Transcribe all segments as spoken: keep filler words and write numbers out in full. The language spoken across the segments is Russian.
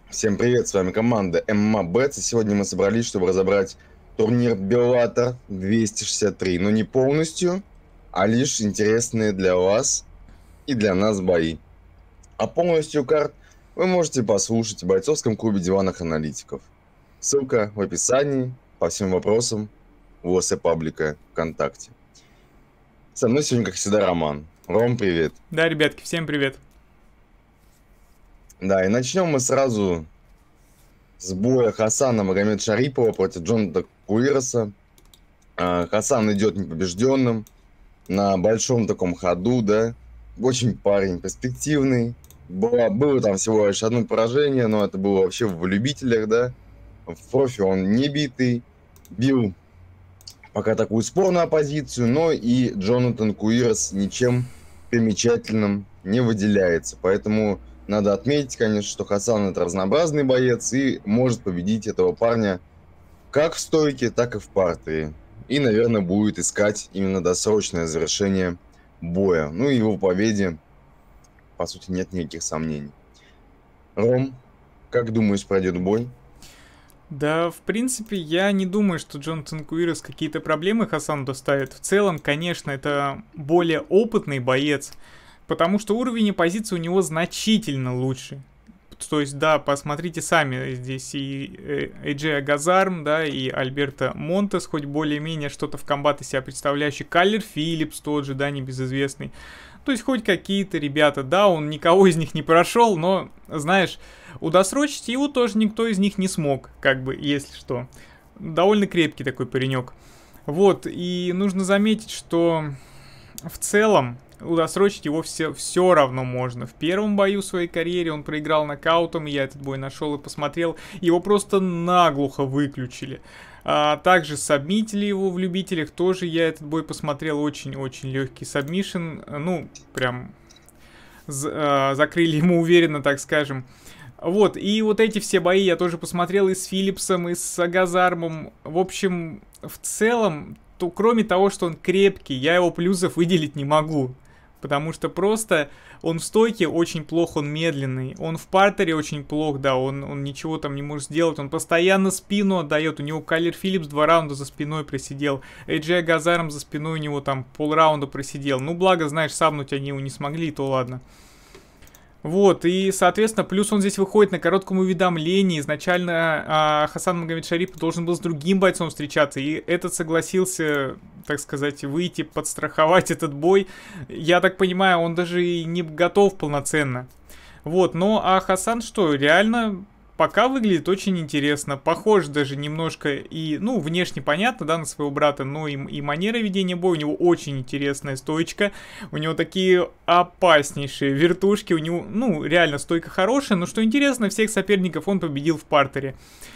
Всем привет, с вами команда эм эм а Bets, и сегодня мы собрались, чтобы разобрать турнир Bellator двести шестьдесят три, но не полностью, а лишь интересные для вас и для нас бои. А полностью карт вы можете послушать в бойцовском клубе диванных аналитиков. Ссылка в описании, по всем вопросам в ОС паблика ВКонтакте. Со мной сегодня, как всегда, Роман. Ром, привет. Да, ребятки, всем привет. Да, и начнем мы сразу с боя Хасана Магомедшарипова против Джонатана Куироса. Хасан идет непобежденным, на большом таком ходу, да. Очень парень перспективный. Было, было там всего лишь одно поражение, но это было вообще в любителях, да. В профи он не битый. Бил пока такую спорную оппозицию, но и Джонатан Куирос ничем примечательным не выделяется. Поэтому надо отметить, конечно, что Хасан это разнообразный боец и может победить этого парня как в стойке, так и в партере. И, наверное, будет искать именно досрочное завершение боя. Ну и его победе, по сути, нет никаких сомнений. Ром, как думаешь, пройдет бой? Да, в принципе, я не думаю, что Джонатан Куирос какие-то проблемы Хасану доставит. В целом, конечно, это более опытный боец, потому что уровень и позиции у него значительно лучше. То есть, да, посмотрите сами, здесь и Эйджей Агазарм, да, и Альберто Монтес, хоть более-менее что-то в комбате себя представляющий, Каллер Филлипс тот же, да, небезызвестный. То есть, хоть какие-то ребята, да, он никого из них не прошел, но, знаешь, удосрочить его тоже никто из них не смог, как бы, если что. Довольно крепкий такой паренек. Вот, и нужно заметить, что в целом удосрочить его все, все равно можно. В первом бою в своей карьере он проиграл нокаутом, я этот бой нашел и посмотрел. Его просто наглухо выключили. А также сабмитили его в любителях, тоже я этот бой посмотрел, очень-очень легкий сабмишн. Ну, прям за, закрыли ему уверенно, так скажем. Вот, и вот эти все бои я тоже посмотрел и с Филлипсом, и с Агазармом. В общем, в целом, то кроме того, что он крепкий, я его плюсов выделить не могу. Потому что просто он в стойке очень плох, он медленный. Он в партере очень плох, да, он, он ничего там не может сделать. Он постоянно спину отдает. У него Каллер Филлипс два раунда за спиной просидел. Эйджей Агазарм за спиной у него там полраунда просидел. Ну, благо, знаешь, сабнуть они его не смогли, то ладно. Вот, и, соответственно, плюс он здесь выходит на коротком уведомлении. Изначально а, Хасан Магомедшарипов должен был с другим бойцом встречаться, и этот согласился, так сказать, выйти, подстраховать этот бой. Я так понимаю, он даже и не готов полноценно. Вот, но а Хасан что, реально пока выглядит очень интересно. Похож даже немножко и, ну, внешне понятно, да, на своего брата, но и, и манера ведения боя у него очень интересная стойчка. У него такие опаснейшие вертушки, у него, ну, реально стойка хорошая, но что интересно, всех соперников он победил в партере.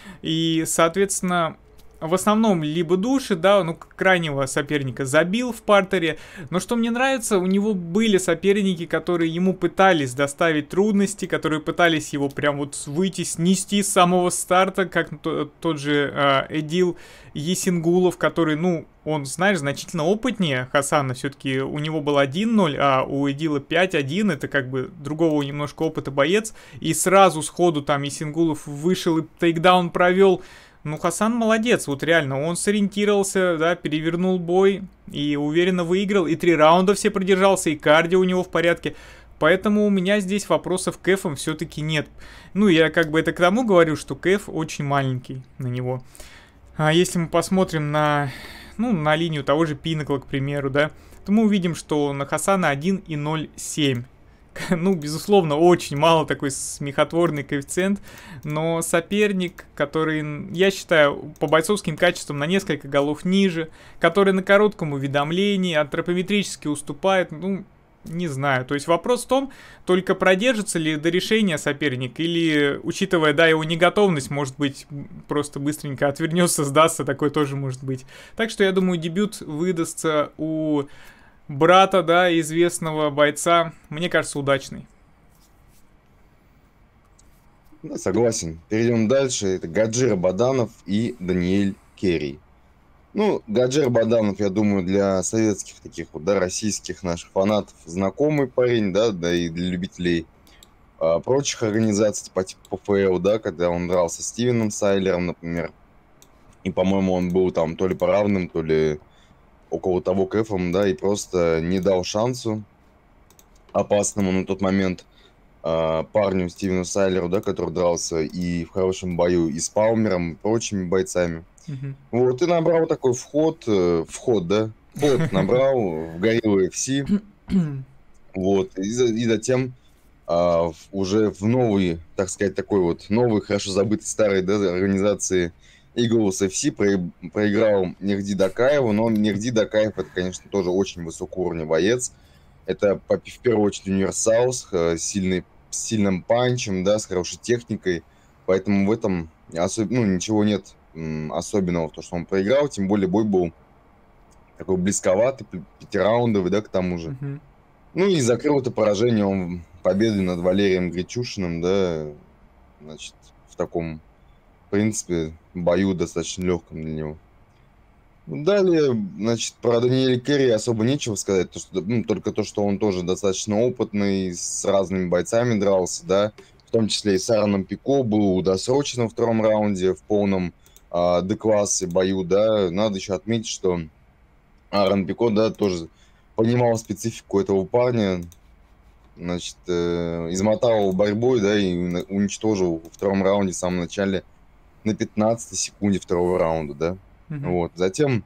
И, соответственно, в основном либо души, да, ну, крайнего соперника забил в партере. Но что мне нравится, у него были соперники, которые ему пытались доставить трудности, которые пытались его прям вот выйти, снести с самого старта, как тот же э, Эдил Есингулов, который, ну, он, знаешь, значительно опытнее Хасана. Все-таки у него был один ноль, а у Эдила пять один. Это как бы другого немножко опыта боец. И сразу сходу там Есингулов вышел и тейкдаун провел. Ну, Хасан молодец, вот реально, он сориентировался, да, перевернул бой и уверенно выиграл, и три раунда все продержался, и кардио у него в порядке. Поэтому у меня здесь вопросов к Эфам все-таки нет. Ну, я как бы это к тому говорю, что Кэф очень маленький на него. А если мы посмотрим на, ну, на линию того же Пинакла, к примеру, да, то мы увидим, что на Хасана один и ноль семь. Ну, безусловно, очень мало, такой смехотворный коэффициент, но соперник, который, я считаю, по бойцовским качествам на несколько голов ниже, который на коротком уведомлении антропометрически уступает, ну, не знаю. То есть вопрос в том, только продержится ли до решения соперник, или, учитывая, да, его неготовность, может быть, просто быстренько отвернется, сдастся, такое тоже может быть. Так что я думаю, дебют выдастся у брата, да, известного бойца, мне кажется, удачный. Да, согласен. Перейдем дальше. Это Гаджир Баданов и Даниэль Керри. Ну, Гаджир Баданов, я думаю, для советских таких вот, да, российских наших фанатов знакомый парень, да, да и для любителей а, прочих организаций по типу ПФЛ, да, когда он дрался с Стивеном Сайлером, например. И, по-моему, он был там то ли по равным, то ли около того кэфом, да, и просто не дал шансу опасному на тот момент а, парню Стивену Сайлеру, да, который дрался и в хорошем бою и с Палмером, и прочими бойцами. Мгм. Вот, и набрал такой вход, э, вход, да, вход набрал в Gorilla эф си, вот, и, за- и затем а, в- уже в новый, так сказать, такой вот новый, хорошо забытый старой, да, организации Eagles эф си про- проиграл Нерди Дакаеву, но Нерди Дакаев это, конечно, тоже очень высокого уровня боец. Это по- в первую очередь универсал с э, сильной, с сильным панчем, да, с хорошей техникой, поэтому в этом особ- ну, ничего нет м, особенного, в том, что он проиграл, тем более бой был такой близковатый, пи- пятираундовый, да, к тому же. Мгм. Ну и закрыл это поражение он победой над Валерием Гречушиным, да, значит, в таком, в принципе, бою достаточно легком для него. Ну, далее, значит, про Даниэля Керри особо нечего сказать, то, что, ну, только то, что он тоже достаточно опытный, с разными бойцами дрался, да, в том числе и с Аароном Пико, был досрочен во втором раунде в полном а, Д-классе бою, да. Надо еще отметить, что Аарон Пико, да, тоже понимал специфику этого парня, значит, э, измотал его борьбой, да, и на- уничтожил во втором раунде в самом начале на пятнадцатой секунде второго раунда, да. Мгм. Вот, затем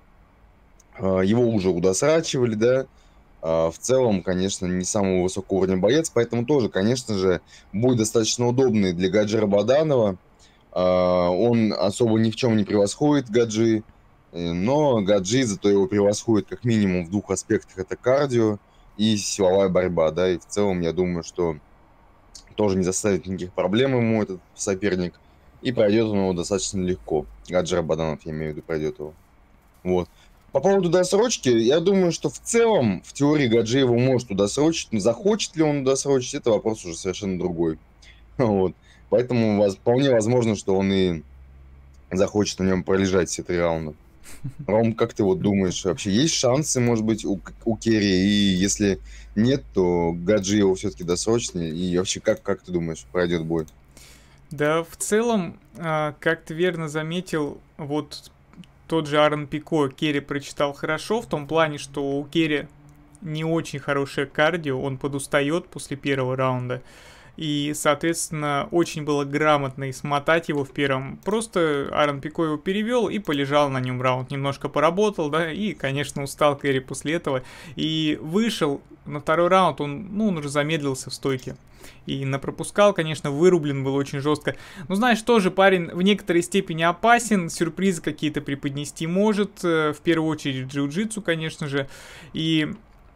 а, его уже удосрачивали, да. А, В целом, конечно, не самого высокого уровня боец, поэтому тоже, конечно же, будет достаточно удобный для Гаджира Баданова. А, Он особо ни в чем не превосходит Гаджи, э, но Гаджи зато его превосходит как минимум в двух аспектах. Это кардио и силовая борьба, да, и в целом я думаю, что тоже не заставит никаких проблем ему этот соперник, и пройдет он его достаточно легко. Гаджир Баданов, я имею в виду, пройдет его. Вот. По поводу досрочки, я думаю, что в целом, в теории Гаджи его может удосрочить, но захочет ли он удосрочить, это вопрос уже совершенно другой. Вот. Поэтому воз- вполне возможно, что он и захочет на нем пролежать все три раунда. Ром, как ты вот думаешь, вообще есть шансы, может быть, у, К- у Керри? И если нет, то Гаджи его все-таки досрочно. И вообще, как, как ты думаешь, пройдет бой? Да, в целом, а, как ты верно заметил, вот тот же Аарон Пико Керри прочитал хорошо, в том плане, что у Керри не очень хорошее кардио, он подустает после первого раунда. И, соответственно, очень было грамотно и смотать его в первом. Просто Аарон Пико его перевел и полежал на нем раунд. Немножко поработал, да, и, конечно, устал Керри после этого. И вышел на второй раунд, он, ну, он уже замедлился в стойке. И напропускал, конечно, вырублен был очень жестко. Но знаешь, тоже парень в некоторой степени опасен, сюрпризы какие-то преподнести может. э, В первую очередь джиу-джитсу, конечно же. И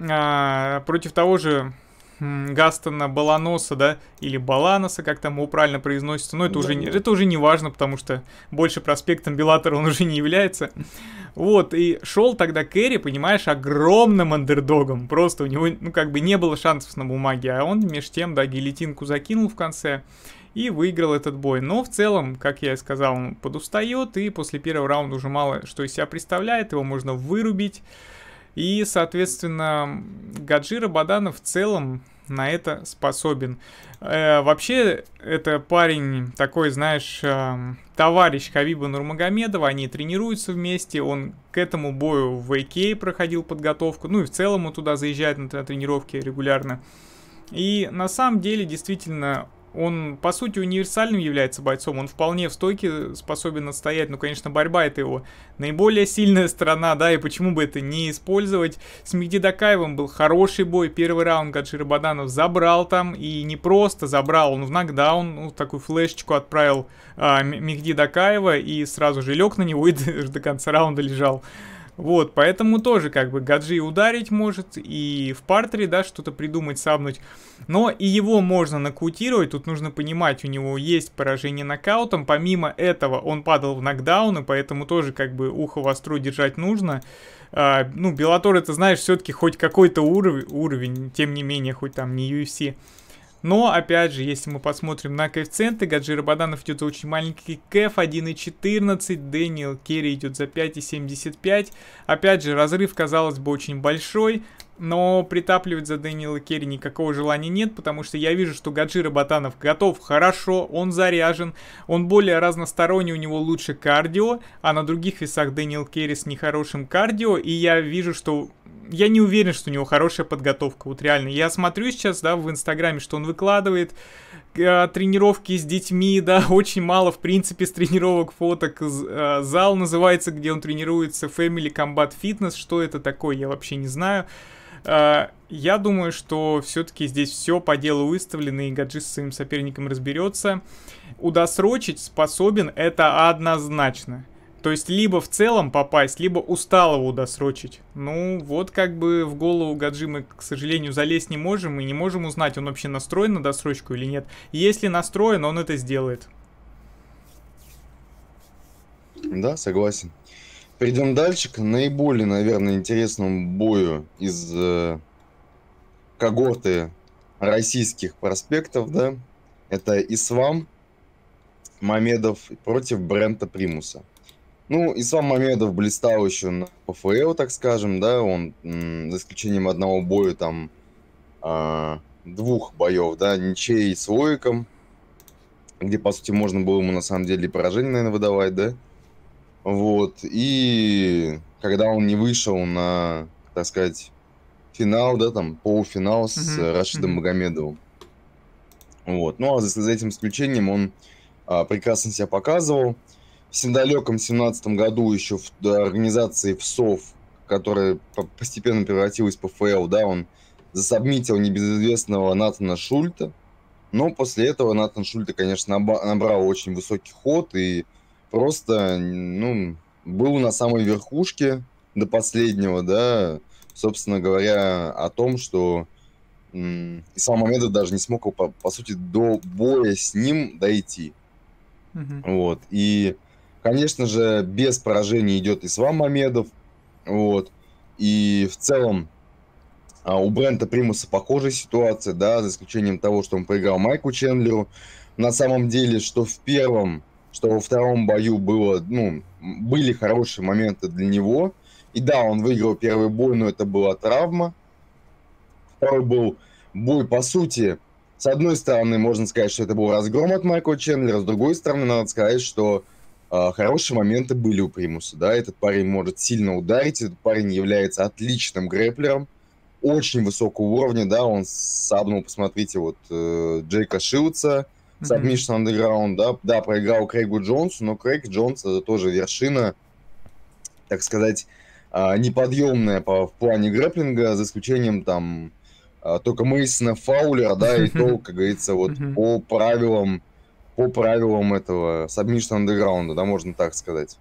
а, против того же м, Гастона Баланоса, да, или Баланоса, как там его правильно произносится, но это уже, не- Да-да. это уже не важно, потому что больше проспектом Беллатора он уже не является. Вот, и шел тогда Керри, понимаешь, огромным андердогом, просто у него, ну, как бы не было шансов на бумаге, а он меж тем, да, гильотинку закинул в конце и выиграл этот бой. Но в целом, как я и сказал, он подустает, и после первого раунда уже мало что из себя представляет, его можно вырубить. И, соответственно, Гаджира Баданов в целом на это способен. Э, вообще, это парень такой, знаешь, эм, товарищ Хабиба Нурмагомедова, они тренируются вместе, он к этому бою в эй кей проходил подготовку, ну и в целом он туда заезжает на, на тренировки регулярно. И на самом деле, действительно, он, по сути, универсальным является бойцом. Он вполне в стойке способен отстоять. Ну, конечно, борьба — это его наиболее сильная сторона, да, и почему бы это не использовать. С Мехди Дакаевым был хороший бой. Первый раунд Гаджир Баданов забрал там, и не просто забрал, он в нокдаун, ну, такую флешечку отправил а, Мехди Дакаева, и сразу же лег на него и до, до конца раунда лежал. Вот, поэтому тоже как бы Гаджи ударить может, и в партере, да, что-то придумать, сабнуть. Но и его можно нокаутировать, тут нужно понимать, у него есть поражение нокаутом. Помимо этого он падал в нокдауны, поэтому тоже как бы ухо востро держать нужно. А, ну, Беллатор, это, знаешь, все-таки хоть какой-то уровень, уровень, тем не менее, хоть там не ю эф си. Но, опять же, если мы посмотрим на коэффициенты, Гаджи Рабаданов идет за очень маленький кэф, один и четырнадцать, Дэниел Керри идет за пять и семьдесят пять. Опять же, разрыв, казалось бы, очень большой, но притапливать за Дэниела Керри никакого желания нет, потому что я вижу, что Гаджи Рабаданов готов хорошо, он заряжен, он более разносторонний, у него лучше кардио, а на других весах Дэниел Керри с нехорошим кардио, и я вижу, что... Я не уверен, что у него хорошая подготовка, вот реально. Я смотрю сейчас, да, в Инстаграме, что он выкладывает э, тренировки с детьми, да, очень мало, в принципе, с тренировок фоток. Э, зал называется, где он тренируется, Family Combat Fitness, что это такое, я вообще не знаю. Э, я думаю, что все-таки здесь все по делу выставлено, и Гаджи со своим соперником разберется. Удосрочить способен, это однозначно. То есть, либо в целом попасть, либо усталого досрочить. Ну, вот как бы в голову Гаджи мы, к сожалению, залезть не можем. И не можем узнать, он вообще настроен на досрочку или нет. Если настроен, он это сделает. Да, согласен. Перейдем дальше к наиболее, наверное, интересному бою из э, когорты российских проспектов, да. Это Ислам Мамедов против Брента Примуса. Ну, Ислам Мамедов блистал еще на ПФЛ, так скажем, да, он, м, за исключением одного боя, там, а, двух боев, да, ничей с Лоиком, где, по сути, можно было ему, на самом деле, поражение, наверное, выдавать, да, вот, и когда он не вышел на, так сказать, финал, да, там, полуфинал с Мгм, Рашидом мгм. Магомедовым, вот, ну, а за, за этим исключением он а, прекрасно себя показывал. В всем далеком семнадцатом году еще в да, организации ФСОВ, которая по- постепенно превратилась в ПФЛ, да, он засабмитил небезызвестного Натана Шульта. Но после этого Натан Шульта, конечно, наба- набрал очень высокий ход и просто, ну, был на самой верхушке до последнего, да, собственно говоря, о том, что м, Ислам Мамедов даже не смог, по, по сути, до боя с ним дойти. Мгм. Вот. И, конечно же, без поражений идет Ислам Мамедов. Вот. И в целом а, у Брента Примуса похожая ситуация, да, за исключением того, что он проиграл Майку Чендлеру. На самом деле, что в первом, что во втором бою было, ну, были хорошие моменты для него. И да, он выиграл первый бой, но это была травма. Второй был бой, по сути, с одной стороны, можно сказать, что это был разгром от Майкла Чендлера, с другой стороны, надо сказать, что э, хорошие моменты были у Примуса, да, этот парень может сильно ударить, этот парень является отличным грэплером, очень высокого уровня, да, он сабнул, посмотрите, вот, э, Джейка Шилдса, Мгм. Submission Underground, да, да, проиграл Крейгу Джонсу, но Крейг Джонс это тоже вершина, так сказать, а, неподъемная по, в плане грэплинга, за исключением там а, только Мейсона Фаулера, да, и то, как говорится, вот Мгм. по правилам, по правилам этого Submission Underground, да, можно так сказать.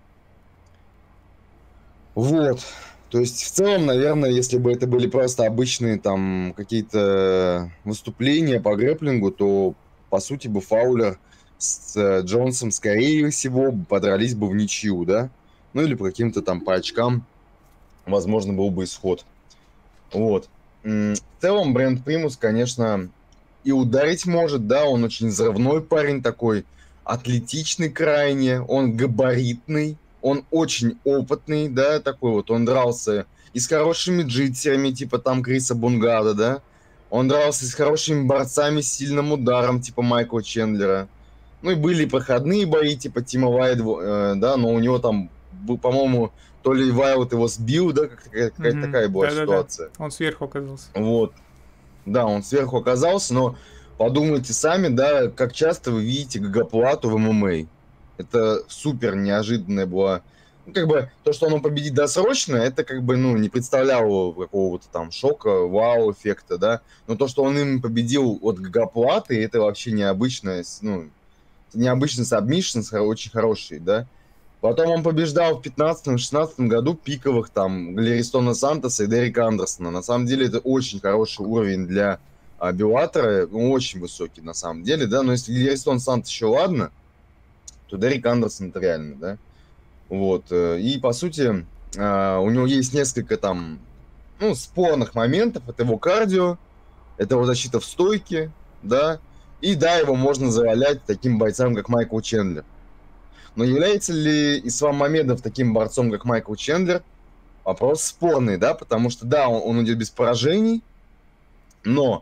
Вот. То есть, в целом, наверное, если бы это были просто обычные там какие-то выступления по грэплингу, то, по сути, бы Фаулер с э, Джонсом, скорее всего, подрались бы в ничью, да? Ну, или по каким-то там по очкам, возможно, был бы исход. Вот. М, В целом, Брент Примус, конечно, и ударить может, да, он очень взрывной парень такой, атлетичный крайне, он габаритный, он очень опытный, да, такой вот, он дрался и с хорошими джитсерами, типа там Криса Бунгада, да, он дрался и с хорошими борцами с сильным ударом, типа Майкла Чендлера. Ну и были проходные бои, типа Тима Вайд, э, да, но у него там, был, по-моему, то ли Вайлд его сбил, да, как- какая-то Мгм. такая была Да-да-да. ситуация. Он сверху оказался. Вот. Да, он сверху оказался, но подумайте сами, да, как часто вы видите гагоплату в ММА. Это супер неожиданная была. Ну, как бы, то, что он победит досрочно, это как бы, ну, не представляло какого-то там шока, вау-эффекта, да. Но то, что он им победил от гагоплаты, это вообще необычное, ну, необычный сабмишн, очень хороший, да. Потом он побеждал в пятнадцатом-шестнадцатом году пиковых там Глеристона Сантоса и Дерека Андерсона. На самом деле это очень хороший уровень для а, Беллатора, ну, очень высокий на самом деле, да, но если Глеристон Сантос еще ладно, то Дерек Андерсон это реально, да. Вот, э, и по сути а, у него есть несколько там, ну, спорных моментов, это его кардио, это его защита в стойке, да, и да, его можно завалять таким бойцам, как Майкл Чендлер. Но является ли Ислам Мамедов таким борцом, как Майкл Чендлер? Вопрос спорный, да, потому что, да, он, он идет без поражений, но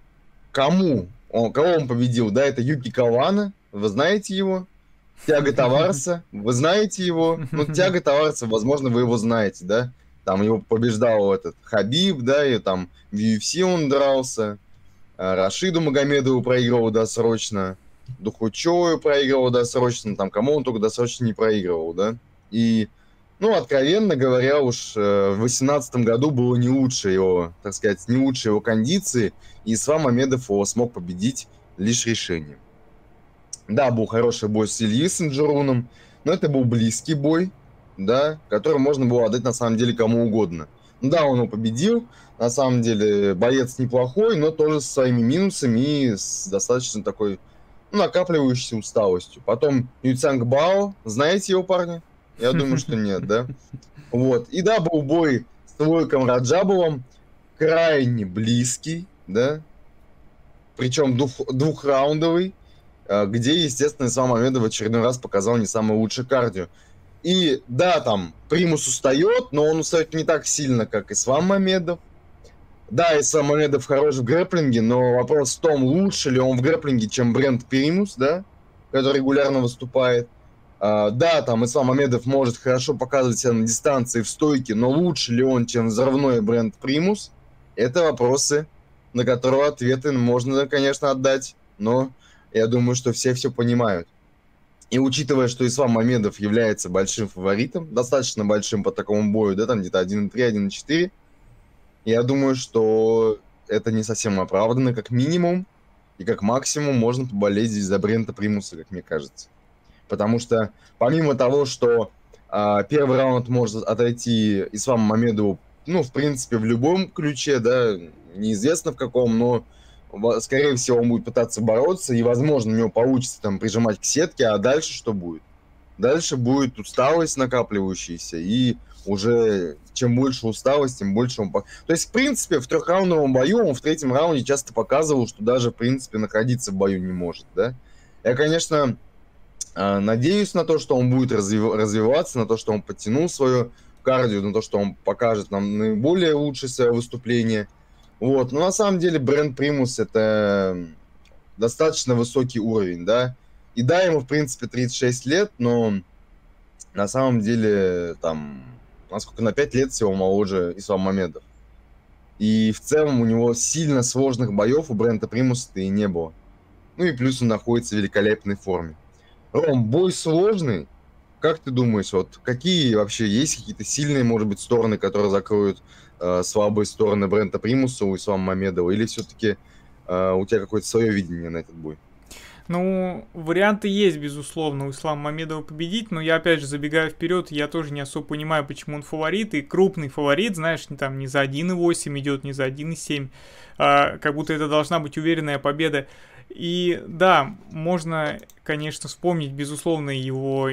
кому, он, кого он победил, да, это Юки Кавана, вы знаете его, Тиаго Тавареса, вы знаете его, ну, Тиаго Тавареса, возможно, вы его знаете, да, там его побеждал этот Хабиб, да, и там в ю эф си он дрался, Рашиду Магомедову проигрывал досрочно, Духучою проигрывал досрочно, там кому он только досрочно не проигрывал, да, и, ну, откровенно говоря, уж в две тысячи восемнадцатом году было не лучше его, так сказать, не лучше его кондиции, и Ислам Мамедов его смог победить лишь решением. Да, был хороший бой с Ильей Синджеруном, но это был близкий бой, да, который можно было отдать на самом деле кому угодно. Да, он его победил, на самом деле боец неплохой, но тоже со своими минусами и с достаточно такой, ну, накапливающейся усталостью. Потом Юцянг Бао, знаете его, парня? Я думаю, что нет, да? Вот. И да, был бой с Лойком Раджабовым, крайне близкий, да? Причем двух, двухраундовый, где, естественно, Ислам Мамедов в очередной раз показал не самый лучший кардио. И да, там Примус устает, но он устает не так сильно, как Ислам Мамедов. Да, Ислам Мамедов хорош в грэпплинге, но вопрос в том, лучше ли он в грэпплинге, чем Брент Примус, да, который регулярно выступает. А, да, там Ислам Мамедов может хорошо показывать себя на дистанции в стойке, но лучше ли он, чем взрывной Брент Примус? Это вопросы, на которые ответы можно, конечно, отдать, но я думаю, что все все понимают. И учитывая, что Ислам Мамедов является большим фаворитом, достаточно большим по такому бою, да, там где-то один три, один четыре, я думаю, что это не совсем оправданно, как минимум, и как максимум можно поболеть здесь за Брента Примуса, как мне кажется. Потому что помимо того, что а, первый раунд может отойти Исламу Мамедову, ну, в принципе, в любом ключе, да, неизвестно в каком, но скорее всего, он будет пытаться бороться, и, возможно, у него получится там прижимать к сетке, а дальше что будет? Дальше будет усталость накапливающаяся, и уже чем больше усталость, тем больше он... То есть, в принципе, в трехраундовом бою он в третьем раунде часто показывал, что даже, в принципе, находиться в бою не может, да? Я, конечно, надеюсь на то, что он будет развив... развиваться, на то, что он подтянул свое кардио, на то, что он покажет нам наиболее лучшее свое выступление. Вот, но на самом деле Брент Примус это достаточно высокий уровень, да. И да, ему, в принципе, тридцать шесть лет, но на самом деле, там, насколько на пять лет всего моложе Ислам Мамедов. И в целом у него сильно сложных боев у Брента Примуса-то и не было. Ну и плюс он находится в великолепной форме. Ром, бой сложный. Как ты думаешь, вот какие вообще есть какие-то сильные, может быть, стороны, которые закроют э, слабые стороны Брента Примуса у Ислама Мамедова? Или все-таки э, у тебя какое-то свое видение на этот бой? Ну, варианты есть, безусловно, у Ислама Мамедова победить, но я, опять же, забегаю вперед, я тоже не особо понимаю, почему он фаворит, и крупный фаворит, знаешь, не, там, не за один и восемь идет, не за один и семь, а, как будто это должна быть уверенная победа. И да, можно, конечно, вспомнить, безусловно, его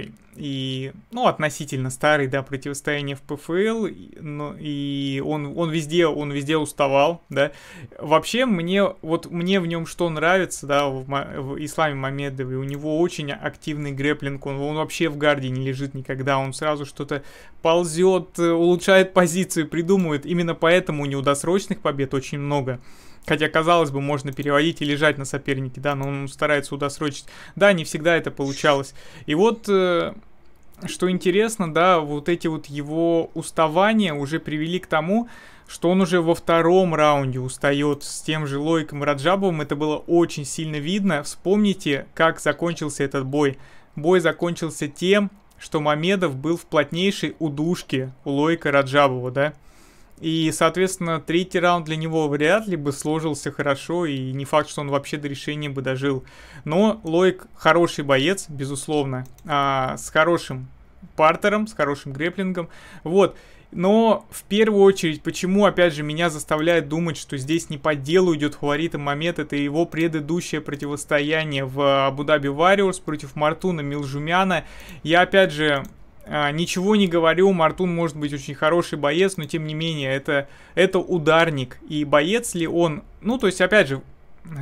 и, ну, относительно старый, да, противостояние в пэ эф эл, но, и он, он везде, он везде уставал, да. Вообще, мне, вот мне в нем что нравится, да, в, в Исламе Мамедове, у него очень активный грэпплинг, он, он вообще в гарде не лежит никогда, он сразу что-то ползет, улучшает позицию, придумывает, именно поэтому у него досрочных побед очень много. Хотя, казалось бы, можно переводить и лежать на сопернике, да, но он старается удосрочить. Да, не всегда это получалось. И вот, э, что интересно, да, вот эти вот его уставания уже привели к тому, что он уже во втором раунде устает с тем же Лойком Раджабовым. Это было очень сильно видно. Вспомните, как закончился этот бой. Бой закончился тем, что Мамедов был в плотнейшей удушке у Лойка Раджабова, да. И, соответственно, третий раунд для него вряд ли бы сложился хорошо, и не факт, что он вообще до решения бы дожил. Но Лойк хороший боец, безусловно, а, с хорошим партером, с хорошим грэпплингом. Вот. Но в первую очередь, почему, опять же, меня заставляет думать, что здесь не по делу идет фаворитом Мамед, это его предыдущее противостояние в Абу-Даби Warriors против Мартуна Милжумяна. Я, опять же... Ничего не говорю, Мартун может быть очень хороший боец, но тем не менее, это, это ударник. И боец ли он... Ну, то есть, опять же,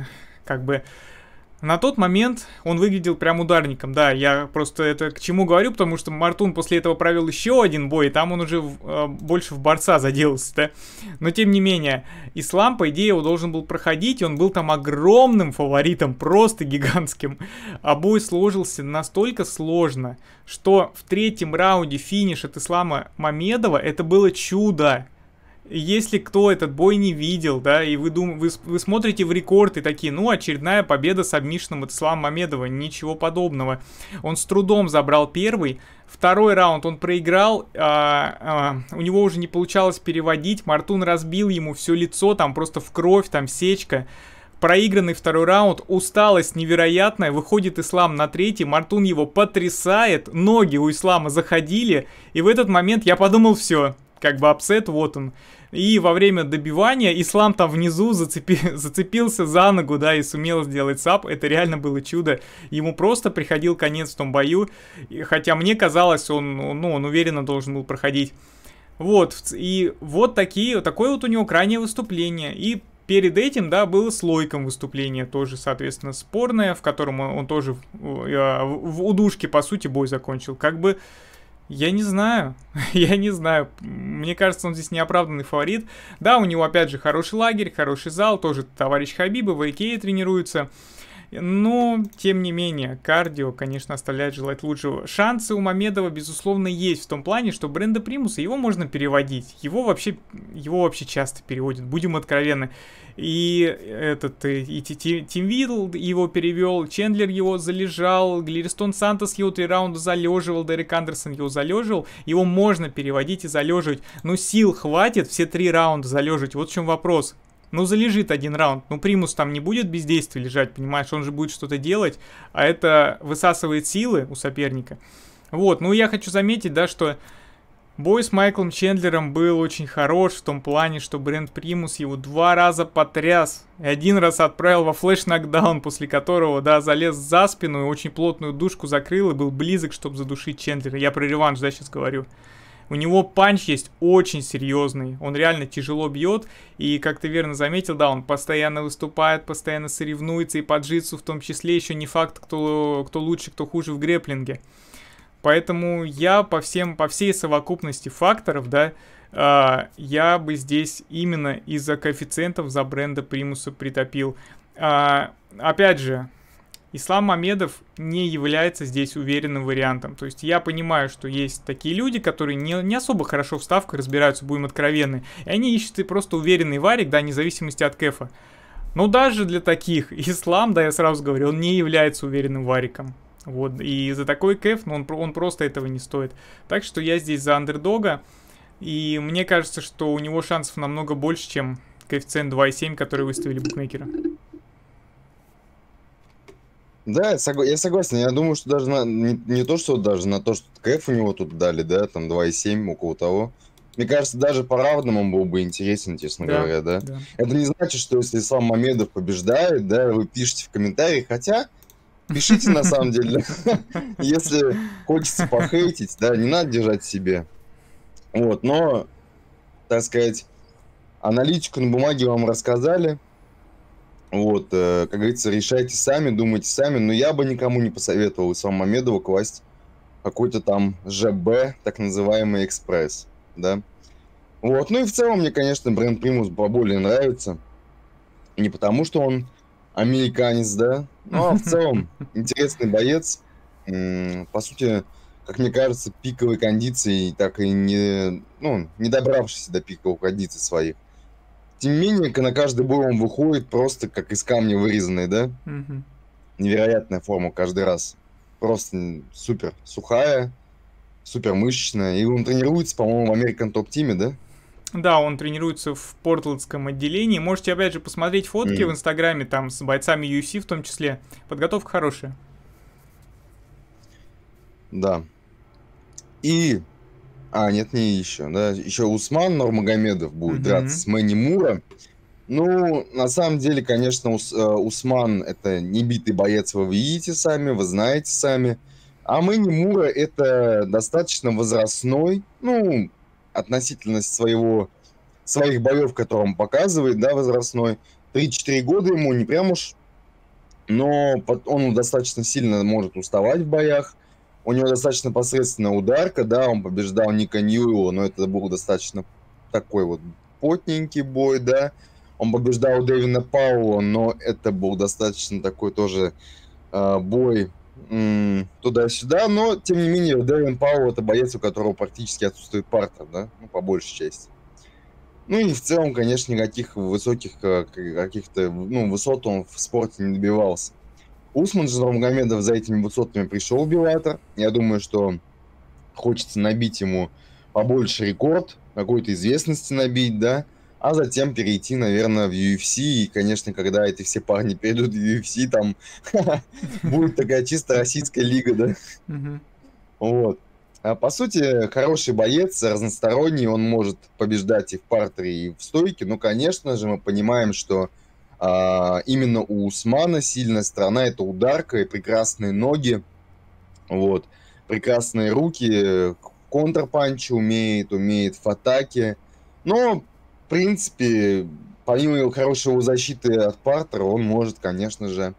Как бы на тот момент он выглядел прям ударником, да, я просто это к чему говорю, потому что Мартун после этого провел еще один бой, и там он уже в, э, больше в борца заделался, да, но тем не менее, Ислам, по идее, его должен был проходить, и он был там огромным фаворитом, просто гигантским, а бой сложился настолько сложно, что в третьем раунде финиш от Ислама Мамедова, это было чудо. Если кто этот бой не видел, да, и вы, дум... вы, вы смотрите в рекорд и такие, ну, очередная победа с сабмишном от Ислама Мамедова, ничего подобного. Он с трудом забрал первый, второй раунд он проиграл, а, а, у него уже не получалось переводить, Мартун разбил ему все лицо, там просто в кровь, там сечка. Проигранный второй раунд, усталость невероятная, выходит Ислам на третий, Мартун его потрясает, ноги у Ислама заходили, и в этот момент я подумал, все, как бы апсет, вот он. И во время добивания Ислам там внизу зацепи... зацепился за ногу, да, и сумел сделать саб. Это реально было чудо. Ему просто приходил конец в том бою. И, хотя мне казалось, он, ну, он уверенно должен был проходить. Вот, и вот такие, такое вот у него крайнее выступление. И перед этим, да, было с Лойком выступление, тоже, соответственно, спорное, в котором он, он тоже в, в удушке, по сути, бой закончил. Как бы... Я не знаю, я не знаю, мне кажется, он здесь неоправданный фаворит. Да, у него, опять же, хороший лагерь, хороший зал, тоже товарищ Хабиба в Икее тренируется. Но, тем не менее, кардио, конечно, оставляет желать лучшего. Шансы у Мамедова, безусловно, есть в том плане, что Бренда Примуса, его можно переводить. Его вообще, его вообще часто переводят, будем откровенны. И этот, и Тим Видл его перевел, Чендлер его залежал, Глиристон Сантос его три раунда залеживал, Дерек Андерсон его залеживал. Его можно переводить и залеживать, но сил хватит все три раунда залеживать, вот в чем вопрос. Ну, залежит один раунд. Ну, Примус там не будет без действия лежать, понимаешь? Он же будет что-то делать, а это высасывает силы у соперника. Вот, ну, я хочу заметить, да, что бой с Майклом Чендлером был очень хорош в том плане, что Брэнд Примус его два раза потряс. И один раз отправил во флеш-нокдаун, после которого, да, залез за спину и очень плотную душку закрыл и был близок, чтобы задушить Чендлера. Я про реванш, да, сейчас говорю. У него панч есть очень серьезный, он реально тяжело бьет, и, как ты верно заметил, да, он постоянно выступает, постоянно соревнуется, и по джитсу в том числе еще не факт, кто, кто лучше, кто хуже в грэплинге. Поэтому я по всем, по всей совокупности факторов, да, э, я бы здесь именно из-за коэффициентов за Бренда Примуса притопил. Э, опять же, Ислам Мамедов не является здесь уверенным вариантом. То есть я понимаю, что есть такие люди, которые не, не особо хорошо в ставках разбираются, будем откровенны. И они ищут и просто уверенный варик, да, вне зависимости от кэфа. Но даже для таких Ислам, да, я сразу говорю, он не является уверенным вариком. Вот, и за такой кэф, ну, он, он просто этого не стоит. Так что я здесь за андердога. И мне кажется, что у него шансов намного больше, чем коэффициент два и семь, который выставили букмекеры. Да, я, сог... я согласен. Я думаю, что даже на... не, не то, что даже на то, что КФ у него тут дали, да, там два и семь, около того. Мне кажется, даже по равному он был бы интересен, честно да, говоря, да? да. Это не значит, что если Ислам Мамедов побеждает, да, вы пишете в комментариях, хотя пишите на самом деле, если хочется похейтить, да, не надо держать себе. Вот, но, так сказать, аналитику на бумаге вам рассказали. Вот, э, как говорится, решайте сами, думайте сами, но я бы никому не посоветовал Ислама Мамедова класть какой-то там ЖБ, так называемый экспресс, да. Вот, ну и в целом мне, конечно, Брэнд Примус поболее нравится. Не потому, что он американец, да, но в целом интересный боец. По сути, как мне кажется, пиковой кондиции, так и не, ну, не добравшийся до пиковых кондиций своих. Тем не менее, на каждый бой он выходит просто как из камня вырезанный, да? Mm-hmm. Невероятная форма каждый раз. Просто супер сухая, супер мышечная. И он тренируется, по-моему, в American Top Team, да? Да, он тренируется в портландском отделении. Можете, опять же, посмотреть фотки mm. в Инстаграме, там, с бойцами ю эф си в том числе. Подготовка хорошая. Да. И... А, нет, не еще, да. Еще Усман Нурмагомедов будет mm-hmm. драться с Мэнни Мура. Ну, на самом деле, конечно, Ус, э, Усман это не битый боец, вы видите сами, вы знаете сами. А Мэнни Мура это достаточно возрастной, ну, относительно своего, своих боев, которые он показывает, да, возрастной. три-четыре года ему, не прям уж но он достаточно сильно может уставать в боях. У него достаточно посредственная ударка, да, он побеждал Ника Ньюэлла, но это был достаточно такой вот потненький бой, да. Он побеждал Дэвина Пауэлла, но это был достаточно такой тоже э, бой м- туда-сюда. Но, тем не менее, Дэвин Пауэлл — это боец, у которого практически отсутствует партер, да, ну, по большей части. Ну и в целом, конечно, никаких высоких каких-то, ну, высот он в спорте не добивался. Усман же Нурмагомедов за этими высотами пришел в Беллатор. Я думаю, что хочется набить ему побольше рекорд, какой-то известности набить, да, а затем перейти, наверное, в ю эф си. И, конечно, когда эти все парни перейдут в ю эф си, там будет такая чисто российская лига, да. Вот. А по сути, хороший боец, разносторонний, он может побеждать и в партере, и в стойке. Но, конечно же, мы понимаем, что а, именно у Усмана сильная сторона — это ударка и прекрасные ноги, вот, прекрасные руки, контрпанчи умеет, умеет в атаке. Но, в принципе, помимо его хорошей защиты от партера, он может, конечно же,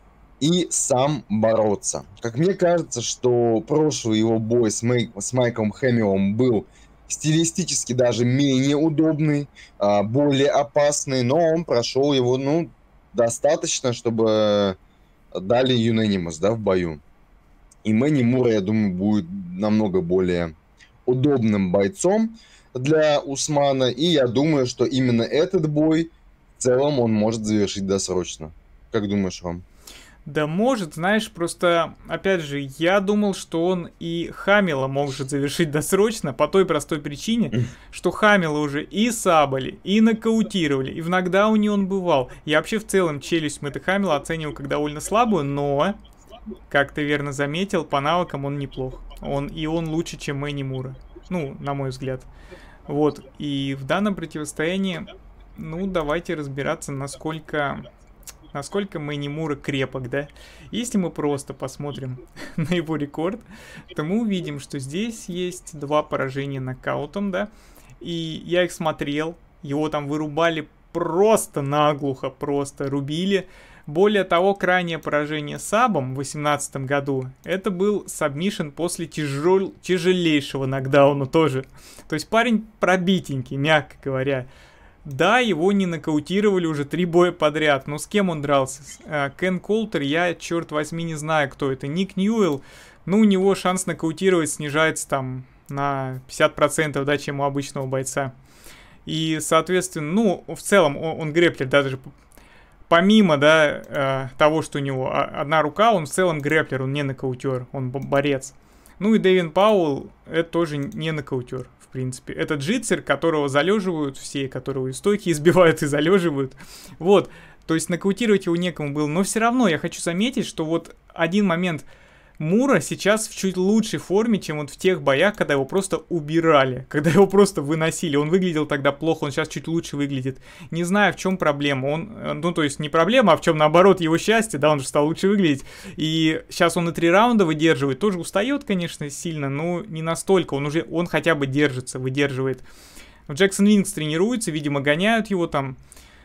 и сам бороться. Как мне кажется, что прошлый его бой с, Мэй, с Майком Хэмиллом был стилистически даже менее удобный, более опасный, но он прошел его, ну, достаточно, чтобы дали юнанимус, да, в бою. И Мэнни Мура, я думаю, будет намного более удобным бойцом для Усмана, и я думаю, что именно этот бой в целом он может завершить досрочно. Как думаешь, Ром? Да может, знаешь, просто, опять же, я думал, что он и Хамила может завершить досрочно по той простой причине, что Хамила уже и сабали, и нокаутировали, и в нокдауне он бывал. Я вообще в целом челюсть Мэтта Хамила оцениваю как довольно слабую, но, как ты верно заметил, по навыкам он неплох. Он, и он лучше, чем Мэнни Мура. Ну, на мой взгляд. Вот, и в данном противостоянии, ну, давайте разбираться, насколько... Насколько Мэнни Мура крепок, да? Если мы просто посмотрим на его рекорд, то мы увидим, что здесь есть два поражения нокаутом, да? И я их смотрел, его там вырубали просто наглухо, просто рубили. Более того, крайнее поражение сабом в две тысячи восемнадцатом году, это был сабмишн после тяжел... тяжелейшего нокдауна тоже. То есть парень пробитенький, мягко говоря. Да, его не нокаутировали уже три боя подряд. Но с кем он дрался? Кен Колтер, я, черт возьми, не знаю, кто это. Ник Ньюэлл, ну, у него шанс нокаутировать снижается там на пятьдесят процентов, да, чем у обычного бойца. И, соответственно, ну, в целом, он, он грэплер, даже помимо, да, того, что у него одна рука, он в целом грэплер, он не нокаутер, он борец. Ну и Дэвин Пауэлл, это тоже не нокаутер. В принципе, это джитсер, которого залеживают все, которого и стойки избивают, и залеживают. Вот, то есть нокаутировать его некому было. Но все равно я хочу заметить, что вот один момент: Мура сейчас в чуть лучшей форме, чем вот в тех боях, когда его просто убирали, когда его просто выносили. Он выглядел тогда плохо, он сейчас чуть лучше выглядит. Не знаю, в чем проблема. Он, ну, то есть не проблема, а в чем, наоборот, его счастье, да, он же стал лучше выглядеть. И сейчас он и три раунда выдерживает. Тоже устает, конечно, сильно, но не настолько. Он уже, он хотя бы держится, выдерживает. Джексон Винкс тренируется, видимо, гоняют его там.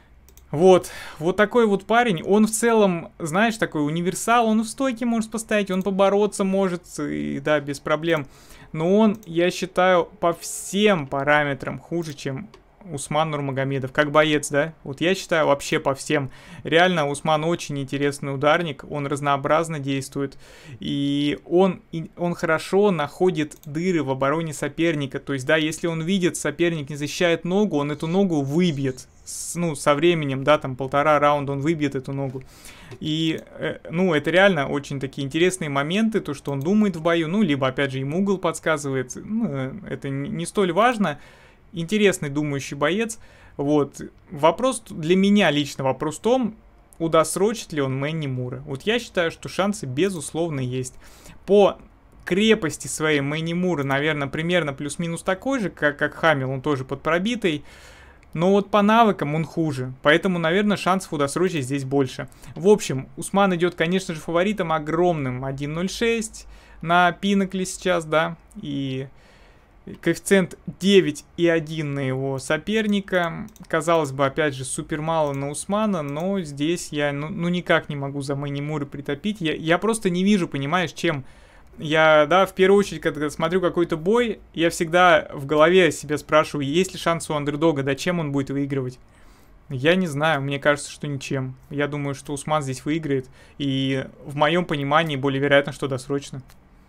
Вот, вот такой вот парень, он в целом, знаешь, такой универсал, он в стойке может поставить, он побороться может, и да, без проблем. Но он, я считаю, по всем параметрам хуже, чем Усман Нурмагомедов, как боец, да? Вот я считаю вообще по всем. Реально, Усман очень интересный ударник, он разнообразно действует, и он, и он хорошо находит дыры в обороне соперника. То есть, да, если он видит, соперник не защищает ногу, он эту ногу выбьет. С, ну, со временем, да, там полтора раунда он выбьет эту ногу. И, э, ну, это реально очень такие интересные моменты, то, что он думает в бою, ну, либо, опять же, ему угол подсказывает, ну, это не, не столь важно. Интересный думающий боец. Вот. Вопрос для меня лично, вопрос в том, удосрочит ли он Мэнни Мура. Вот я считаю, что шансы безусловно есть. По крепости своей Мэнни Мура, наверное, примерно плюс-минус такой же, как, как Хамил, он тоже подпробитый. Но вот по навыкам он хуже, поэтому, наверное, шансов удосрочить здесь больше. В общем, Усман идет, конечно же, фаворитом огромным, один ноль шесть на Пинакле сейчас, да, и Коэффициент девять и один на его соперника. Казалось бы, опять же, супер мало на Усмана, но здесь я ну, ну никак не могу за Мэнни Мура притопить. Я, я просто не вижу, понимаешь, чем... Я, да, в первую очередь, когда смотрю какой-то бой, я всегда в голове себя спрашиваю, есть ли шанс у андердога, да, чем он будет выигрывать. Я не знаю, мне кажется, что ничем. Я думаю, что Усман здесь выиграет, и в моем понимании более вероятно, что досрочно.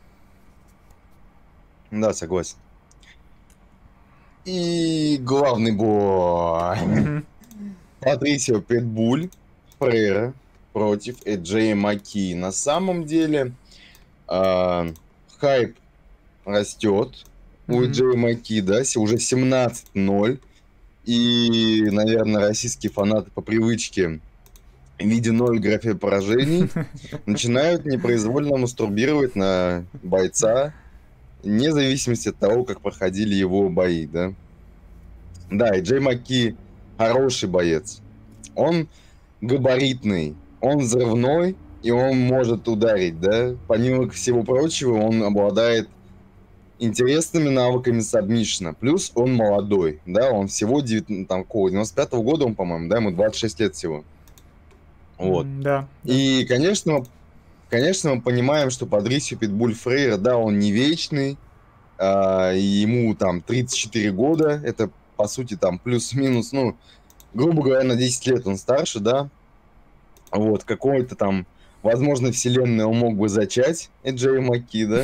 Да, согласен. И главный бой. Мгм. Патрисио Питбуль Фрейра против Эджея Маки. На самом деле а, хайп растет у Мгм. Эджея Маки, да, се- уже семнадцать ноль. И, наверное, российские фанаты по привычке, видя ноль графе поражений, начинают непроизвольно мастурбировать на бойца, вне зависимости от того, как проходили его бои, да. Да, и Джей Маки хороший боец. Он габаритный, он взрывной, и он может ударить, да. Помимо всего прочего, он обладает интересными навыками сабмишна. Плюс он молодой, да, он всего девять, там, какого, девяносто пятого года он, по-моему, да, ему двадцать шесть лет всего. Вот. М, Да, да. И, конечно, конечно, мы понимаем, что Патрисио Питбуль Фрейра, да, он не вечный, а, и ему там тридцать четыре года, это, по сути, там, плюс-минус, ну, грубо говоря, на десять лет он старше, да, вот, какой-то там, возможно, вселенной он мог бы зачать Эджея Маки, да,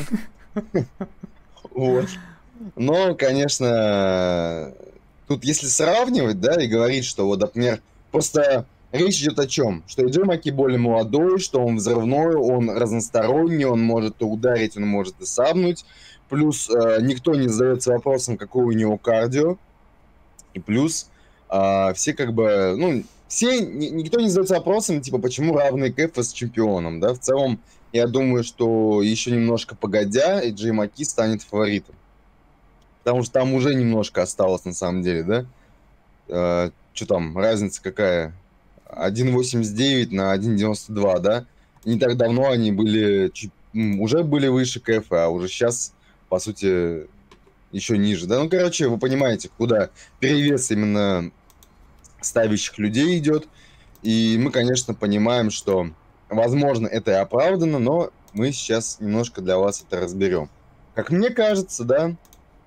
вот, но, конечно, тут если сравнивать, да, и говорить, что вот, например, просто речь идет о чем? Что Эджей Маки более молодой, что он взрывной, он разносторонний, он может и ударить, он может и сабнуть. Плюс э, никто не задается вопросом, какое у него кардио. И плюс э, все как бы, ну, все, ни- никто не задается вопросом, типа, почему равные кэфы с чемпионом, да. В целом, я думаю, что еще немножко погодя, Эджей Маки станет фаворитом. Потому что там уже немножко осталось, на самом деле, да. Что там, разница какая? один восемьдесят девять на один девяносто два, да? Не так давно они были, чуть- м, уже были выше КФ, а уже сейчас, по сути, еще ниже, да? Ну, короче, вы понимаете, куда перевес именно ставящих людей идет. И мы, конечно, понимаем, что, возможно, это и оправдано, но мы сейчас немножко для вас это разберем. Как мне кажется, да,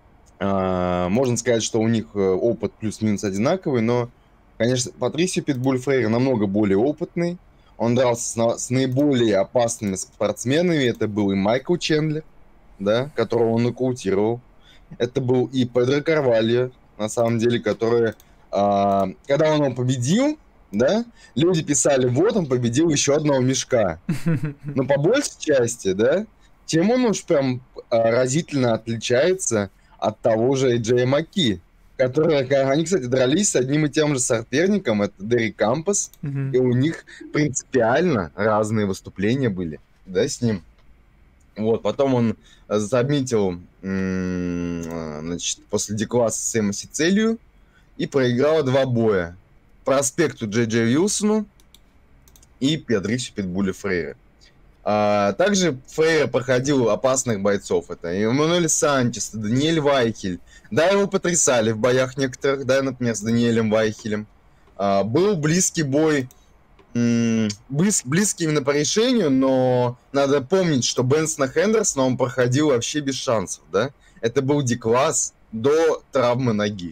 а, можно сказать, что у них э, опыт плюс-минус одинаковый, но, конечно, Патрисио Питбуль Фрейра намного более опытный. Он дрался с, на- с наиболее опасными спортсменами. Это был и Майкл Чендлер, да, которого он нокаутировал. Это был и Педро Карвальо, на самом деле, который, а, когда он его победил, да, люди писали, вот он победил еще одного мешка. Но по большей части, да, чем он уж прям а, разительно отличается от того же Эджея Маки, которые, ка- они, кстати, дрались с одним и тем же соперником, это Дерри Кампос, Мгм. и у них принципиально разные выступления были, да, с ним. Вот, потом он э, заметил, м, а, значит, после декласса Сэма Сицилию и проиграл два боя. Проспекту Джей Джей Уилсону и Патрисио Питбулю Фрейре. А, также Фрейра проходил опасных бойцов. Это Эммануэль Санчес, Даниэль Вайхель. Да, его потрясали в боях некоторых, да, например, с Даниэлем Вайхелем. А, был близкий бой, м, близ- близкий именно по решению, но надо помнить, что Бенсона Хендерсона он проходил вообще без шансов, да. Это был D-класс до травмы ноги.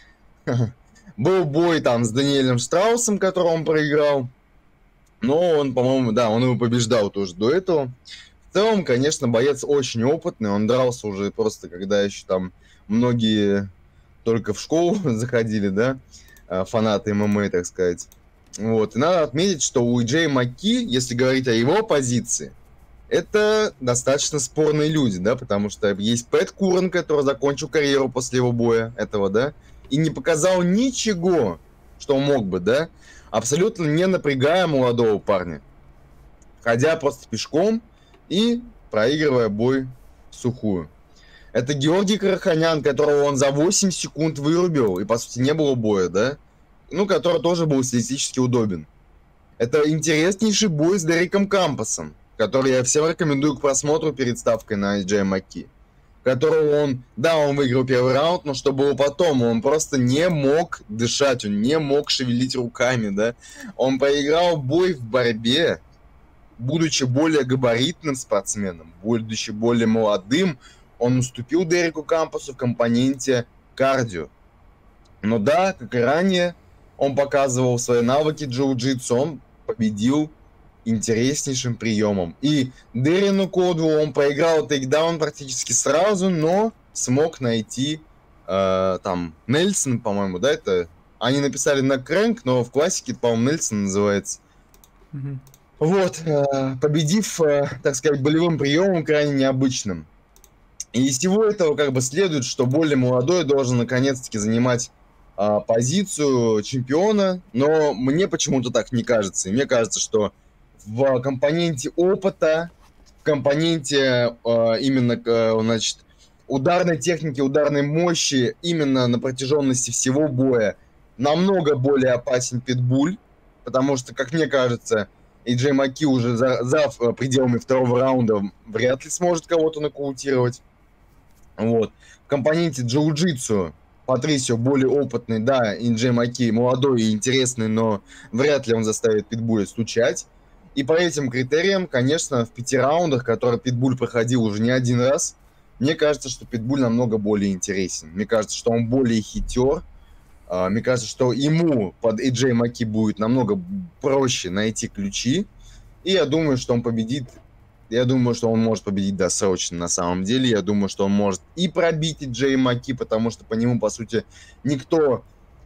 Был бой там с Даниэлем Штраусом, которого он проиграл. Но он, по-моему, да, он его побеждал тоже до этого. В целом, конечно, боец очень опытный. Он дрался уже просто, когда еще там многие только в школу заходили, да, а, фанаты ММА, так сказать. Вот. И надо отметить, что у Джей Маки, если говорить о его позиции, это достаточно спорные люди, да, потому что есть Пэт Курен, который закончил карьеру после его боя этого, да, и не показал ничего, что мог бы, да, абсолютно не напрягая молодого парня, ходя просто пешком и проигрывая бой в сухую. Это Георгий Караханян, которого он за восемь секунд вырубил, и, по сути, не было боя, да, ну, который тоже был стилистически удобен. Это интереснейший бой с Дериком Кампосом, который я всем рекомендую к просмотру перед ставкой на Джей Маки. которого он, да, он выиграл первый раунд, но что было потом? Он просто не мог дышать, он не мог шевелить руками, да. Он проиграл бой в борьбе, будучи более габаритным спортсменом, будучи более молодым, он уступил Дереку Кампасу в компоненте кардио. Но да, как и ранее, он показывал свои навыки джиу-джитсу, он победил интереснейшим приемом. И Дерину Кодву он проиграл тейкдаун практически сразу, но смог найти э, там Нельсон, по-моему, да, это... Они написали на Крэнк, но в классике, по-моему, Нельсон называется. Mm-hmm. Вот, э, победив, э, так сказать, болевым приемом крайне необычным. И из всего этого как бы следует, что более молодой должен наконец-таки занимать э, позицию чемпиона, но мне почему-то так не кажется. И мне кажется, что в компоненте опыта, в компоненте э, именно, э, значит, ударной техники, ударной мощи, именно на протяженности всего боя, намного более опасен Питбуль, потому что, как мне кажется, и Джей Маки уже за, за пределами второго раунда вряд ли сможет кого-то нокаутировать. Вот. В компоненте джиу-джитсу Патрисио более опытный, да, и Джей Маки молодой и интересный, но вряд ли он заставит Питбуля стучать. И по этим критериям, конечно, в пяти раундах, которые Питбуль проходил уже не один раз, мне кажется, что Питбуль намного более интересен. Мне кажется, что он более хитер. Мне кажется, что ему под эй джей Маки будет намного проще найти ключи. И я думаю, что он победит. Я думаю, что он может победить досрочно на самом деле. Я думаю, что он может и пробить эй джей Маки, потому что по нему, по сути, никто...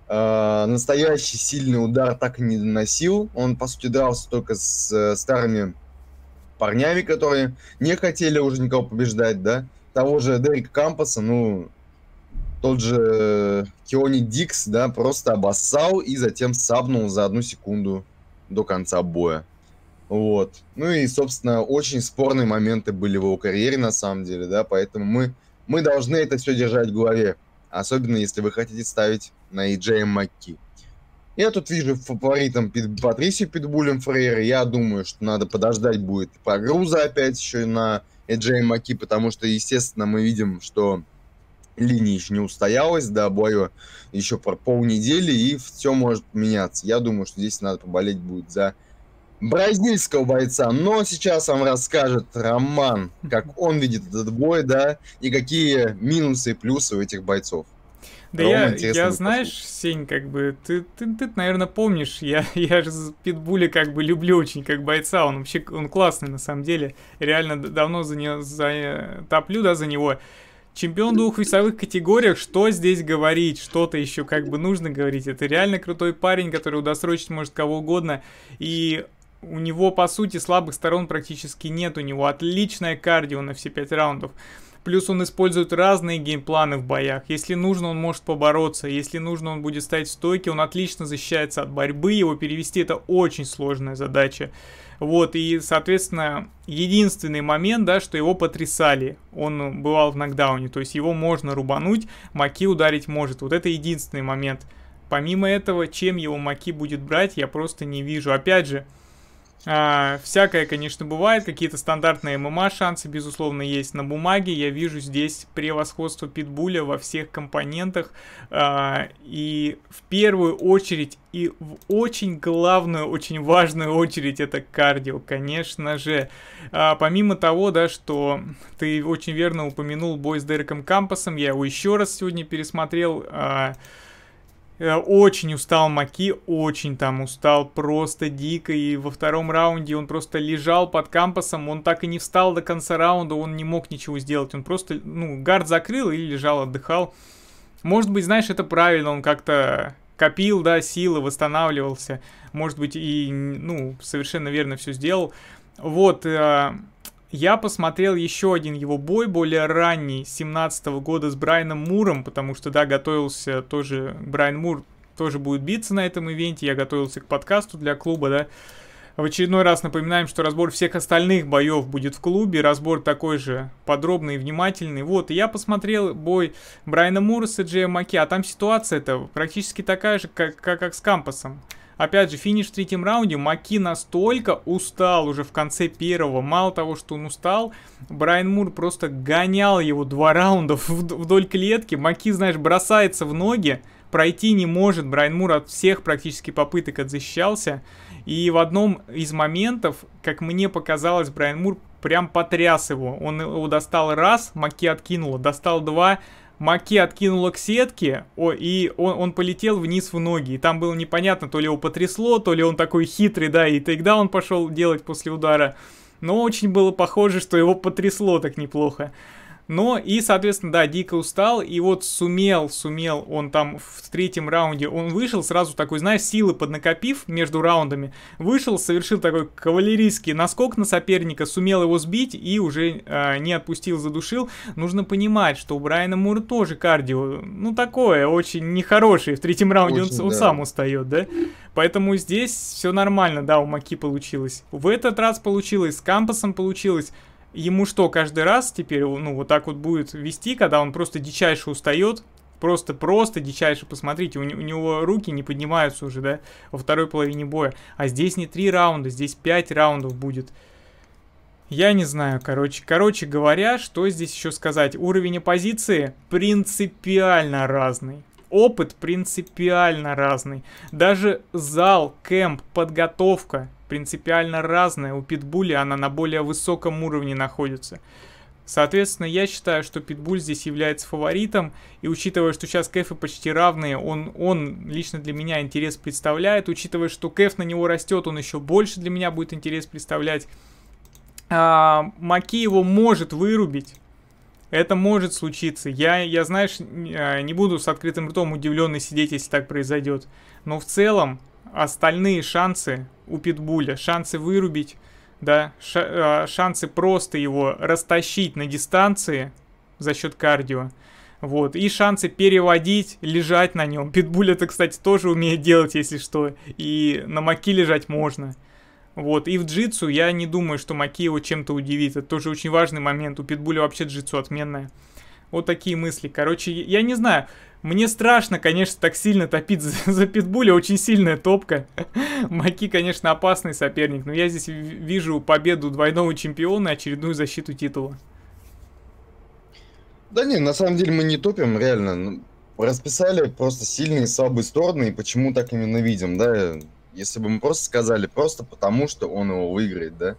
настоящий сильный удар так и не наносил. Он, по сути, дрался только с э, старыми парнями, которые не хотели уже никого побеждать, да. Того же Дерека Кампаса, ну, тот же Киони Дикс, да, просто обоссал и затем сабнул за одну секунду до конца боя. Вот. Ну и, собственно, очень спорные моменты были в его карьере, на самом деле, да, поэтому мы, мы должны это все держать в голове. Особенно, если вы хотите ставить на эй джей Маки. Я тут вижу фаворитом Пит, Патрисио Питбулем Фрейра. Я думаю, что надо подождать будет прогруза опять еще на эй джей Маки, потому что, естественно, мы видим, что линия еще не устоялась, да, бою еще про полнедели, и все может меняться. Я думаю, что здесь надо поболеть будет за бразильского бойца. Но сейчас вам расскажет Роман, как он видит этот бой, да, и какие минусы и плюсы у этих бойцов. Да Рома, я, я знаешь, Сень, как бы, ты, ты, ты, наверное, помнишь, я, я же Питбуля как бы люблю очень как бойца, он вообще, он классный на самом деле, реально давно за него, за, топлю, да, за него. Чемпион двух весовых категориях, что здесь говорить, что-то еще как бы нужно говорить, это реально крутой парень, который удосрочить может кого угодно, и у него, по сути, слабых сторон практически нет, у него отличное кардио на все пять раундов. Плюс он использует разные геймпланы в боях. Если нужно, он может побороться. Если нужно, он будет стоять в стойке. Он отлично защищается от борьбы. Его перевести — это очень сложная задача. Вот, и, соответственно, единственный момент, да, что его потрясали. Он бывал в нокдауне, то есть его можно рубануть, Маки ударить может. Вот это единственный момент. Помимо этого, чем его Маки будет брать, я просто не вижу. Опять же, А, всякое, конечно, бывает, какие-то стандартные ММА шансы, безусловно, есть на бумаге. Я вижу здесь превосходство Питбуля во всех компонентах. А, и в первую очередь, и в очень главную, очень важную очередь, это кардио, конечно же. А, помимо того, да, что ты очень верно упомянул бой с Дереком Кампасом, я его еще раз сегодня пересмотрел. А, Очень устал Маки, очень там устал, просто дико. И во втором раунде он просто лежал под Кампасом, он так и не встал до конца раунда, он не мог ничего сделать. Он просто, ну, гард закрыл и лежал, отдыхал. Может быть, знаешь, это правильно, он как-то копил, да, силы, восстанавливался. Может быть, и, ну, совершенно верно все сделал. Вот, я посмотрел еще один его бой, более ранний, семнадцатого года с Брайаном Муром, потому что, да, готовился тоже, Брайан Мур тоже будет биться на этом ивенте, я готовился к подкасту для клуба, да. В очередной раз напоминаем, что разбор всех остальных боев будет в клубе, разбор такой же подробный и внимательный. Вот, и я посмотрел бой Брайана Мура с эй джей Маки, а там ситуация-то практически такая же, как, как, как с Кампасом. Опять же, финиш в третьем раунде, Маки настолько устал уже в конце первого. Мало того, что он устал, Брайан Мур просто гонял его два раунда вдоль клетки. Маки, знаешь, бросается в ноги, пройти не может. Брайан Мур от всех практически попыток отзащищался. И в одном из моментов, как мне показалось, Брайан Мур прям потряс его. Он его достал раз, Маки откинула, достал два, Маки откинула к сетке, о, и он, он полетел вниз в ноги. И там было непонятно, то ли его потрясло, то ли он такой хитрый, да, и тейкдаун пошел делать после удара. Но очень было похоже, что его потрясло так неплохо. Но и, соответственно, да, дико устал, и вот сумел, сумел он там в третьем раунде, он вышел сразу такой, знаешь, силы поднакопив между раундами, вышел, совершил такой кавалерийский наскок на соперника, сумел его сбить и уже э, не отпустил, задушил. Нужно понимать, что у Брайана Мура тоже кардио, ну, такое, очень нехорошее, в третьем раунде очень, он, он да. сам устает, да? Поэтому здесь все нормально, да, у Маки получилось. В этот раз получилось, с Кампасом получилось. Ему что, каждый раз теперь, ну, вот так вот будет вести, когда он просто дичайше устает? Просто-просто дичайше, посмотрите, у, у него руки не поднимаются уже, да, во второй половине боя. А здесь не три раунда, здесь пять раундов будет. Я не знаю, короче. Короче говоря, что здесь еще сказать? Уровень оппозиции принципиально разный. Опыт принципиально разный. Даже зал, кэмп, подготовка принципиально разная. У Питбуля она на более высоком уровне находится. Соответственно, я считаю, что Питбуль здесь является фаворитом. И учитывая, что сейчас кэфы почти равные, он, он лично для меня интерес представляет. Учитывая, что кэф на него растет, он еще больше для меня будет интерес представлять. А, Маки его может вырубить. Это может случиться. Я, я, знаешь, не буду с открытым ртом удивленный сидеть, если так произойдет. Но в целом остальные шансы у Питбуля, шансы вырубить, да, ша шансы просто его растащить на дистанции за счет кардио, вот, и шансы переводить, лежать на нем. Питбуль это, кстати, тоже умеет делать, если что, и на Маки лежать можно. Вот, и в джитсу я не думаю, что Маки его чем-то удивит. Это тоже очень важный момент. У Питбуля вообще джитсу отменная. Вот такие мысли. Короче, я не знаю. Мне страшно, конечно, так сильно топить за, за Питбуля. Очень сильная топка. Маки, конечно, опасный соперник. Но я здесь вижу победу двойного чемпиона и очередную защиту титула. Да не, на самом деле мы не топим, реально. Расписали просто сильные и слабые стороны. И почему так именно видим, да? Если бы мы просто сказали, просто потому, что он его выиграет, да.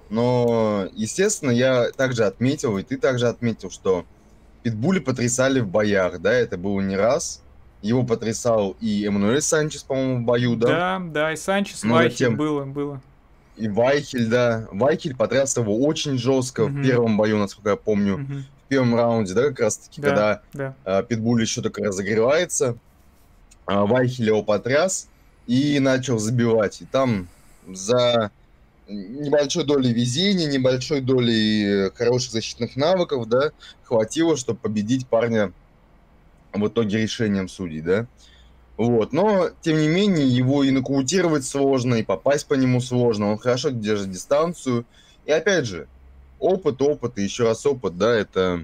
Но, естественно, я также отметил, и ты также отметил, что Питбули потрясали в боях, да, это было не раз. Его потрясал и Эммануэль Санчес, по-моему, в бою, да? Да, да, и Санчес, и Вайхель затем... было, было. И Вайхель, да. Вайхель потряс его очень жестко угу. в первом бою, насколько я помню. Угу. В первом раунде, да, как раз-таки, да, когда да. А, Питбуль еще только разогревается. А, Вайхель его потряс и начал забивать. И там за небольшой долей везения, небольшой долей хороших защитных навыков, да, хватило, чтобы победить парня в итоге решением судей, да. Вот, но, тем не менее, его и нокаутировать сложно, и попасть по нему сложно, он хорошо держит дистанцию. И опять же, опыт, опыт и еще раз опыт, да, это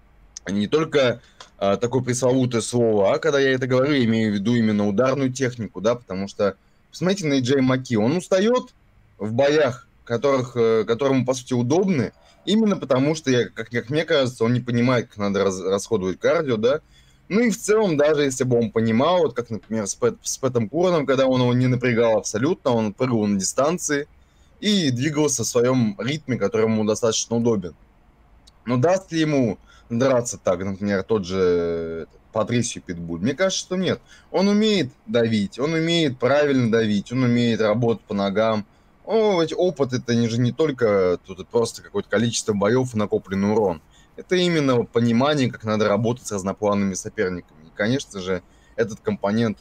не только а, такое пресловутое слово, а когда я это говорю, я имею в виду именно ударную технику, да, потому что, посмотрите на Эйджей Маки, он устает в боях, которых, которому, по сути, удобны, именно потому что, я, как, как мне кажется, он не понимает, как надо раз, расходовать кардио, да. Ну и в целом, даже если бы он понимал, вот как, например, с, Пэт, с Пэтом Куроном, когда он его не напрягал абсолютно, он прыгал на дистанции и двигался в своем ритме, который ему достаточно удобен. Но даст ли ему драться так, например, тот же Патрисио Питбуль? Мне кажется, что нет. Он умеет давить, он умеет правильно давить, он умеет работать по ногам. О, ведь опыт это не же не только тут просто какое-то количество боев и накопленный урон. Это именно понимание, как надо работать с разноплановыми соперниками. И, конечно же, этот компонент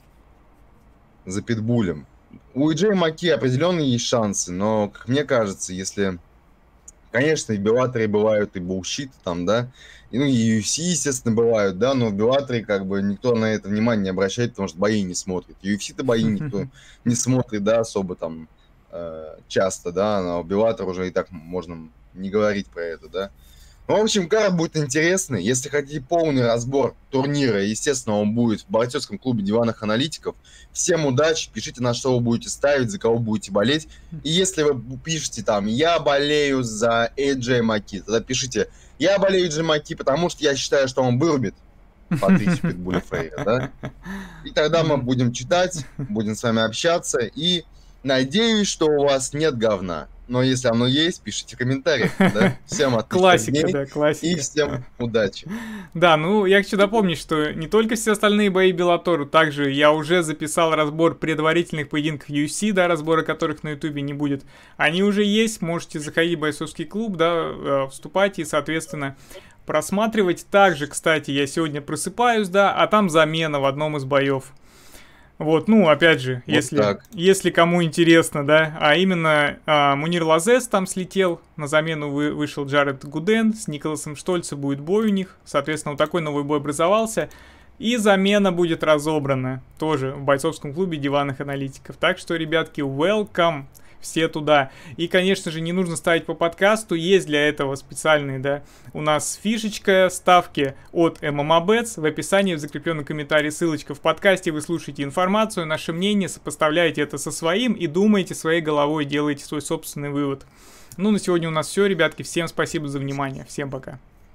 за Питбулем. У Эйджей Маки определенно есть шансы, но, как мне кажется, если... Конечно, и в Беллаторе бывают и булщиты там, да, и, ну, и ю эф си, естественно, бывают, да, но в Беллаторе как бы никто на это внимание не обращает, потому что бои не смотрит. ю эф си-то бои никто не смотрит, да, особо там часто, да, но в Беллатор уже и так можно не говорить про это, да. Ну, в общем, карт будет интересный. Если хотите полный разбор турнира, естественно, он будет в бойцовском клубе диванных аналитиков. Всем удачи, пишите, на что вы будете ставить, за кого будете болеть. И если вы пишете там, я болею за эй джей Маки, тогда пишите, я болею эй джей Маки, потому что я считаю, что он вырубит Патрисию Питбуля Фрейра, да? И тогда мы будем читать, будем с вами общаться, и надеюсь, что у вас нет говна. Но если оно есть, пишите комментарии. Да? Всем отличных Классика, дней да, классика. И всем удачи. Да, ну я хочу напомнить, что не только все остальные бои Беллатору, также я уже записал разбор предварительных поединков ю эф си, да, разбора которых на ютубе не будет. Они уже есть, можете заходить в бойцовский клуб, да, вступать и, соответственно, просматривать. Также, кстати, я сегодня просыпаюсь, да, а там замена в одном из боев. Вот, ну, опять же, вот если, если кому интересно, да, а именно а, Мунир Лазес там слетел, на замену вы, вышел Джаред Гуден, с Николасом Штольцем будет бой у них, соответственно, вот такой новый бой образовался, и замена будет разобрана тоже в бойцовском клубе диванных аналитиков, так что, ребятки, welcome! Все туда. И, конечно же, не нужно ставить по подкасту. Есть для этого специальные, да, у нас фишечка, ставки от эм эм а бетс. В описании, в закрепленном комментарии ссылочка в подкасте. Вы слушаете информацию, наше мнение, сопоставляете это со своим и думаете своей головой, делаете свой собственный вывод. Ну, на сегодня у нас все, ребятки. Всем спасибо за внимание. Всем пока.